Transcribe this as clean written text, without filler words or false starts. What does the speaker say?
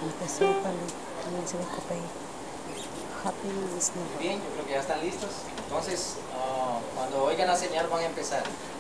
Empezó el palo, también se ve copay. Happy Disney. Bien, yo creo que ya están listos. Entonces, cuando oigan la señal van a empezar.